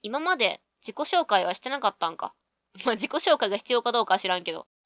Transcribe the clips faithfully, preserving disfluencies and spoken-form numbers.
今まで自己紹介はしてなかったんか。まあ、自己紹介が必要かどうかは知らんけど。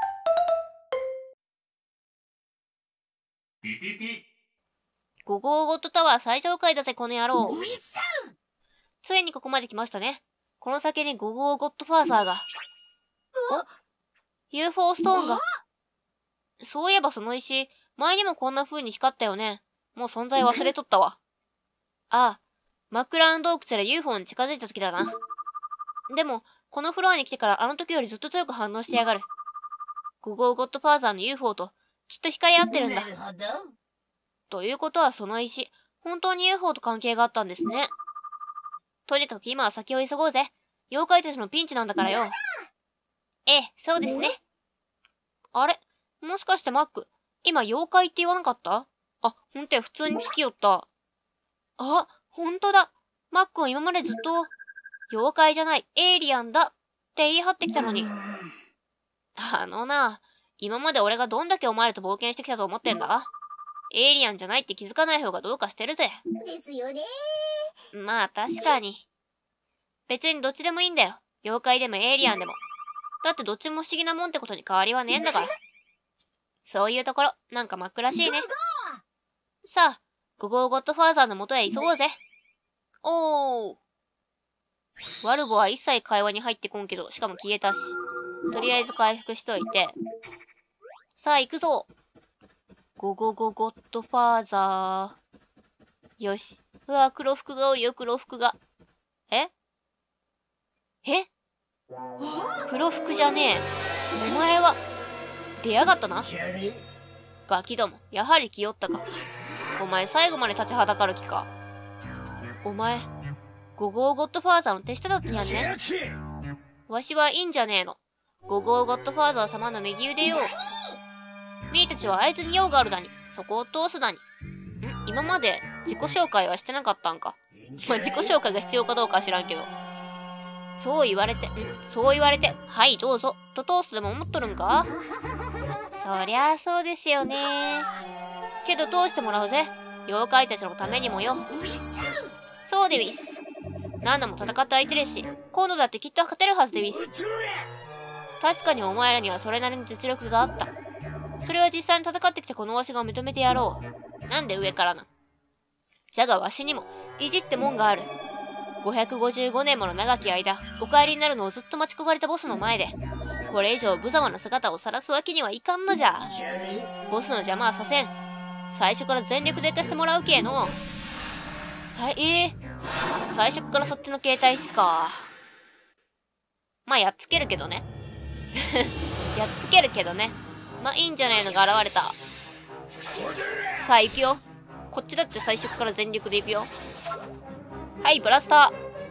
ピピピ。 ゴゴーゴッドタワー最上階だぜ、この野郎。ついにここまで来ましたね。この先にゴゴーゴッドファーザーが。お ユーフォー ストーンが。そういえばその石、前にもこんな風に光ったよね。もう存在忘れとったわ。ああ、マックラウン洞窟で ユーフォー に近づいた時だな。でも、このフロアに来てからあの時よりずっと強く反応してやがる。ゴゴーゴッドファーザーの ユーフォー ときっと光り合ってるんだ。ということはその石、本当に ユーフォー と関係があったんですね。とにかく今は先を急ごうぜ。妖怪たちのピンチなんだからよ。ええ、そうですね。あれ？もしかしてマック、今妖怪って言わなかった？あ、ほんとや、普通に聞きよった。あ、ほんとだ。マックは今までずっと、妖怪じゃない、エイリアンだって言い張ってきたのに。あのな、今まで俺がどんだけお前らと冒険してきたと思ってんだ？エイリアンじゃないって気づかない方がどうかしてるぜ。 ですよね。 まあ確かに。別にどっちでもいいんだよ。妖怪でもエイリアンでも。だってどっちも不思議なもんってことに変わりはねえんだから。そういうところ、なんか真っ暗らしいね。さあ、ゴゴーゴッドファーザーの元へ急ごうぜ。おー。ワルボは一切会話に入ってこんけど、しかも消えたし。とりあえず回復しといて。さあ行くぞ。ゴゴゴゴッドファーザー。よし。うわ、黒服がおるよ、黒服が。ええ黒服じゃねえ。お前は、出やがったな。ガキども、やはり来よったか。お前最後まで立ちはだかる気か。お前、ゴゴーゴッドファーザーの手下だったにゃんね。わしはいいんじゃねえの。ゴゴーゴッドファーザー様の右腕よ。ミーたちはあいつに用があるだに。そこを通すだに。ん今まで自己紹介はしてなかったんか。まあ、自己紹介が必要かどうかは知らんけど。そう言われて、んそう言われて、はいどうぞ、と通すでも思っとるんか？そりゃあそうですよね。けど通してもらうぜ。妖怪たちのためにもよ。そうでウィス。何度も戦った相手ですし、今度だってきっと勝てるはずでウィス。確かにお前らにはそれなりの実力があった。それは実際に戦ってきたこのわしが認めてやろう。なんで上からな。じゃがわしにも、意地ってもんがある。ごひゃくごじゅうごねんもの長き間、お帰りになるのをずっと待ち焦がれたボスの前で、これ以上無様な姿を晒すわけにはいかんのじゃ。ボスの邪魔はさせん。最初から全力でやってしてもらうけの。さ、えー、最初からそっちの携帯っすか。まあ、やっつけるけどね。やっつけるけどね。まあ、いいんじゃないのが現れた。さあ、行くよ。こっちだって最初から全力で行くよ。はい、ブラスタ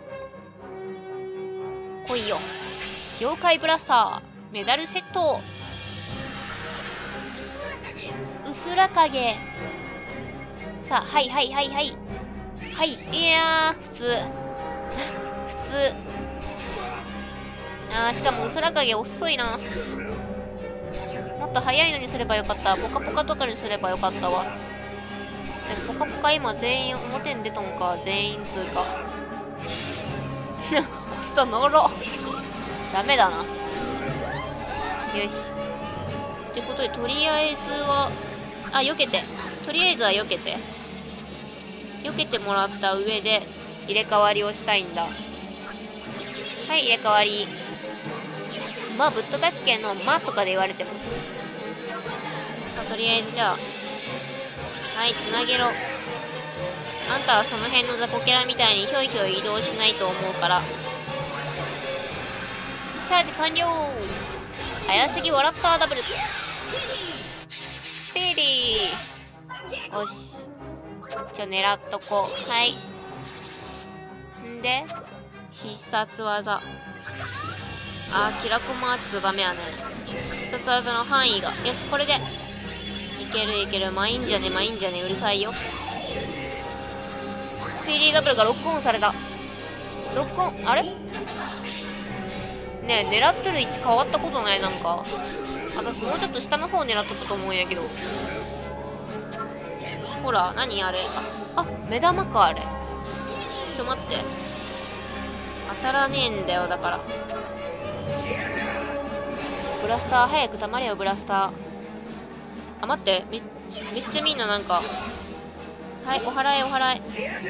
ー。来いよ。妖怪ブラスター。メダルセット。うすら影。さあ、はいはいはいはい。はい、いやー、普通。普通。あー、しかもうすら影遅いな。もっと早いのにすればよかった。ポカポカとかにすればよかったわ。でポカポカ今全員表に出とんか。全員通過。おっさんのろ。ダメだな。よし。ってことで、とりあえずは、あ、避けて。とりあえずは避けて。避けてもらった上で、入れ替わりをしたいんだ。はい、入れ替わり。まあ、ぶったたっけの、まとかで言われても。さあ、とりあえずじゃあ。はい、つなげろ。あんたはその辺の雑魚キャラみたいにひょいひょい移動しないと思うから。チャージ完了。早すぎ笑ったダブル。ピーリー。よし。ちょ、狙っとこう。はい。んで、必殺技。あー、キラコマはちょっとダメやね。必殺技の範囲が。よし、これで。いけるいける。まあいいんじゃね、まあいいんじゃね。うるさいよ。スピーディーダブルがロックオンされた。ロックオン、あれねえ、狙ってる位置変わったことない？なんか。私もうちょっと下の方狙っとったと思うんやけど。ほら、何あれ。あ、あ、目玉か、あれ。ちょ、待って。 当たらねえんだよ、だから。ブラスター、早く溜まれよ、ブラスター。あ、待って。め、めっちゃみんななんか。はい、お払い、お払い。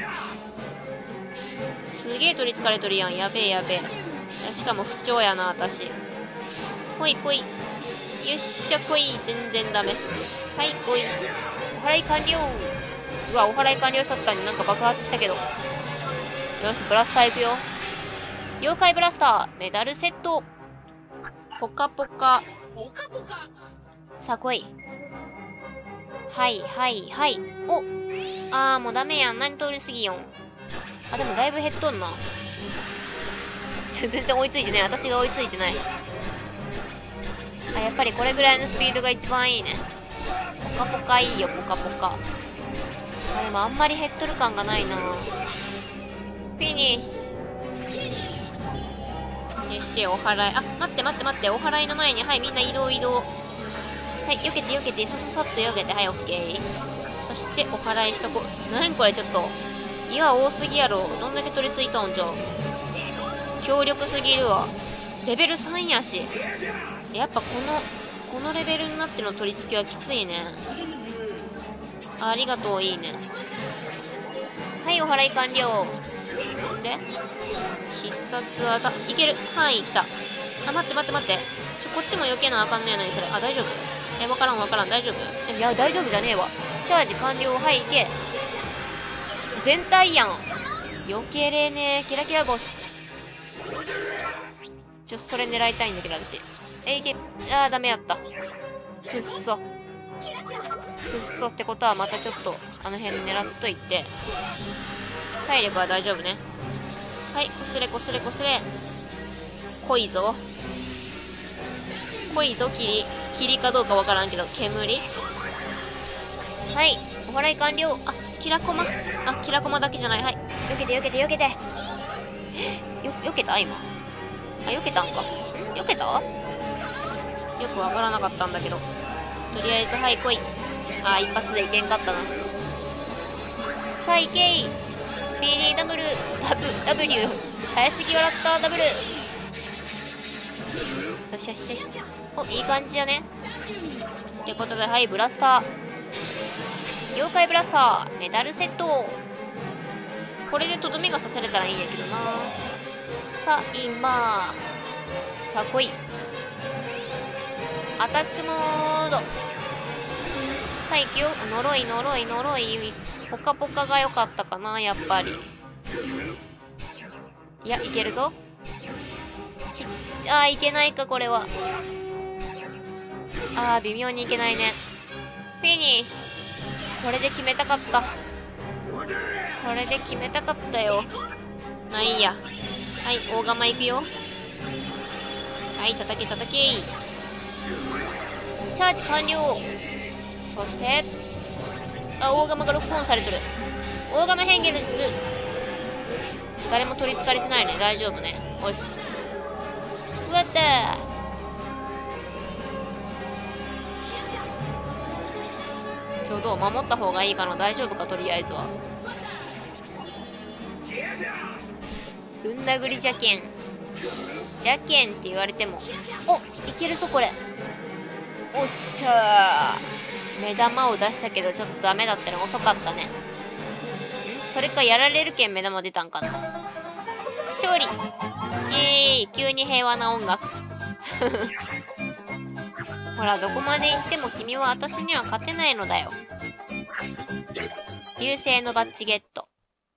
すげえ取りつかれとるやん。やべえ、やべえ。しかも不調やな、私。来い、来い。よっしゃ、来い。全然ダメ。はい、来い。お払い完了。うわ、お払い完了しとったのになんか爆発したけど。よし、ブラスター行くよ。妖怪ブラスター、メダルセット。ポカポカ。さあ来い。はいはいはい。おあーもうダメやん。何通り過ぎよん。あ、でもだいぶ減っとんな。ちょ、全然追いついてね。私が追いついてない。あ、やっぱりこれぐらいのスピードが一番いいね。ポカポカいいよ、ポカポカ。あ、でもあんまり減っとる感がないな。フィニッシュ。よし、お払い。あ、待って待って待って。お払いの前に、はい、みんな移動移動。はい、避けて避けて、さささっと避けて、はい、オッケー。そして、お払いしとこう。なにこれ、ちょっと。岩多すぎやろ。どんだけ取り付いたんじゃ。強力すぎるわ。レベルさんやし。やっぱこの、このレベルになっての取り付けはきついね。ありがとう、いいね。はい、お払い完了。で必殺技。いける。はい、来た。あ、待って待って待って。ちょ、こっちも余計なあかんねえのに、それ。あ、大丈夫？え、わからんわからん。大丈夫？いや、大丈夫じゃねえわ。チャージ完了。はい、いけ。全体やん。余計れねえ。キラキラ星。ちょ、それ狙いたいんだけど、私。え、いけ。あー、ダメやった。くっそ。くっそってことは、またちょっと、あの辺狙っといて。体力は大丈夫ね。はい、こすれこすれこすれ。濃いぞ。濃いぞ、霧。霧かどうかわからんけど、煙。はい、お払い完了。あ、キラコマ。あ、キラコマだけじゃない。はい。避けて避けて避けて。よ、避けた今。あ、避けたんか。ん避けたよくわからなかったんだけど。とりあえず、はい、来い。あ、一発でいけんかったな。さあ、いけい。スピーディーダブル、ダブ、ダブリュー。早すぎ笑った、ダブル。さしゃしゃし。お、いい感じじゃね。ってことで、はい、ブラスター。妖怪ブラスター、メダルセット。これでとどめが刺されたらいいんやけどな。さあ、今。さあ、来い。アタックモード。さあ、行くよ。呪い、呪い、呪い。ポカポカが良かったかな、やっぱり。いや、いけるぞ。あー、いけないか、これは。あー、微妙にいけないね。フィニッシュ。これで決めたかった。これで決めたかったよ。まあいいや。はい、大釜いくよ。はい、叩け叩け。チャージ完了。そして、あ、大釜がロックオンされてる。大釜変化の術。誰も取りつかれてないね。大丈夫ね。よし。うわったー。ちょうど守った方がいいかな。大丈夫か、とりあえずは。うんだぐり邪剣。邪剣って言われても。お、いけるぞ、これ。おっしゃー。目玉を出したけど、ちょっとダメだったね。遅かったね。んそれか、やられるけん目玉出たんかな。勝利。イエーイ。急に平和な音楽。ほら、どこまで行っても君は私には勝てないのだよ。流星のバッジゲット。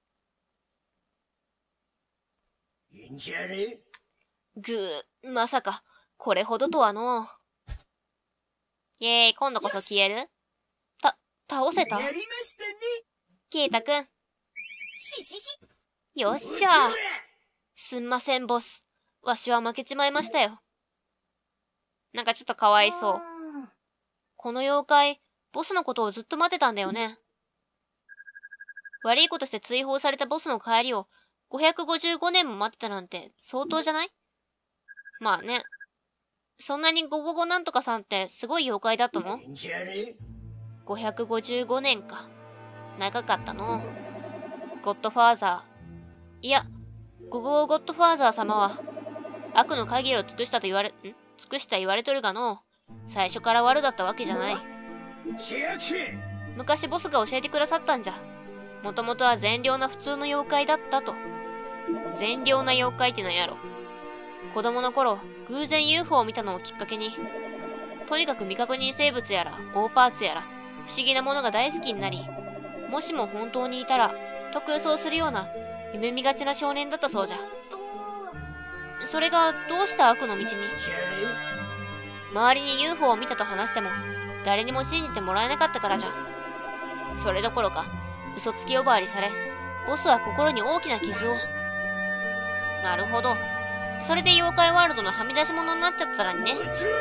いいんじゃね？ ぐー、まさか、これほどとはの。イェーイ、今度こそ消える？た、倒せた？ やりましたね。 ケイタくん。 ししし。 よっしゃー。すんません、ボス。わしは負けちまいましたよ。なんかちょっとかわいそう。この妖怪、ボスのことをずっと待ってたんだよね。悪いことして追放されたボスの帰りをごひゃくごじゅうごねんも待ってたなんて相当じゃない？まあね。そんなにごごごなんとかさんってすごい妖怪だったの？ いいんじゃね？ ごひゃくごじゅうごねんか。長かったの。ゴッドファーザー。いや、 ゴゴーゴッドファーザー様は、悪の限りを尽くしたと言われ、ん尽くした言われとるがの、最初から悪だったわけじゃない。昔ボスが教えてくださったんじゃ。もともとは善良な普通の妖怪だったと。善良な妖怪ってなんやろ。子供の頃、偶然 ユーフォー を見たのをきっかけに、とにかく未確認生物やら、大パーツやら、不思議なものが大好きになり、もしも本当にいたら、と空想するような、夢見がちな少年だったそうじゃ。それが、どうした悪の道に。周りに ユーフォー を見たと話しても、誰にも信じてもらえなかったからじゃ。それどころか、嘘つき呼ばわりされ、ボスは心に大きな傷を。なるほど。それで妖怪ワールドのはみ出し物になっちゃったらね。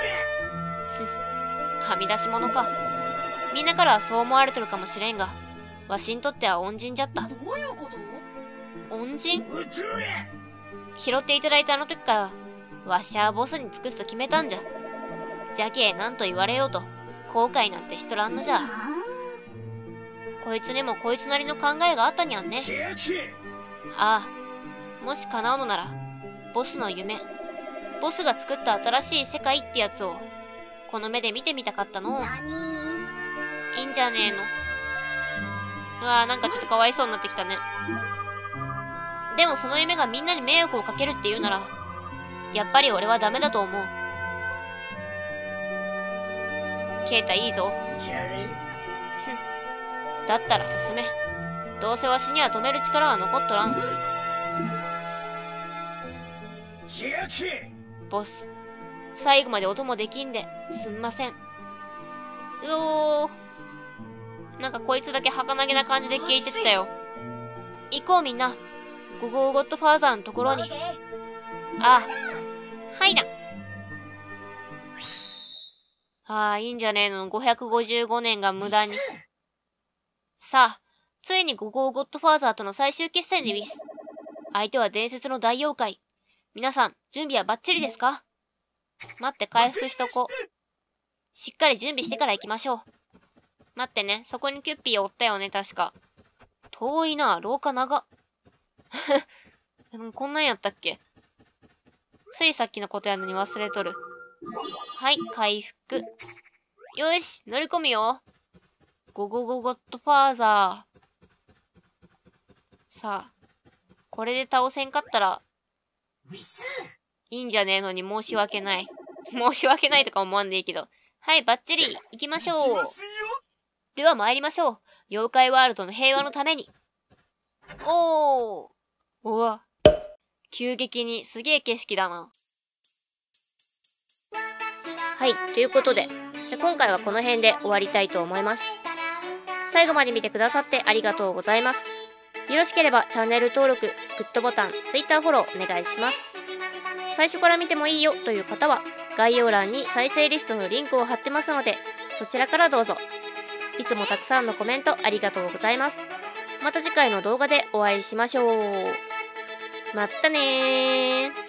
はみ出し物か。みんなからはそう思われてるかもしれんが、わしにとっては恩人じゃった。 どういうこと？ 恩人？拾っていただいたあの時から、わしはボスに尽くすと決めたんじゃ。じゃけえなんと言われようと、後悔なんてしとらんのじゃ。こいつにもこいつなりの考えがあったにゃんね。ああ、もし叶うのなら、ボスの夢、ボスが作った新しい世界ってやつを、この目で見てみたかったの。いいんじゃねえの。うわぁ、なんかちょっとかわいそうになってきたね。でもその夢がみんなに迷惑をかけるって言うなら、やっぱり俺はダメだと思う。ケイタいいぞ。だったら進め。どうせわしには止める力は残っとらん。ボス、最後まで音もできんで、すんません。うおー。なんかこいつだけ儚げな感じで消えてったよ。行こうみんな。ゴゴーゴッドファーザーのところに。ああ。はいな。ああ、いいんじゃねえの。ごひゃくごじゅうごねんが無駄に。さあ、ついにゴゴーゴッドファーザーとの最終決戦でウィス。相手は伝説の大妖怪。皆さん、準備はバッチリですか？待って、回復しとこ。しっかり準備してから行きましょう。待ってね、そこにキュッピーおったよね、確か。遠いな、廊下長。こんなんやったっけ？ついさっきのことやのに忘れとる。はい、回復。よし、乗り込むよ。ゴゴゴゴッドファーザー。さあ、これで倒せんかったら、いいんじゃねえのに申し訳ない。申し訳ないとか思わんでいいけど。はい、バッチリ、行きましょう。では参りましょう。妖怪ワールドの平和のために。おー。うわ。急激にすげえ景色だな。はい、ということで、じゃあ今回はこの辺で終わりたいと思います。最後まで見てくださってありがとうございます。よろしければチャンネル登録、グッドボタン、Twitter フォローお願いします。最初から見てもいいよという方は、概要欄に再生リストのリンクを貼ってますので、そちらからどうぞ。いつもたくさんのコメントありがとうございます。また次回の動画でお会いしましょう。まったねー。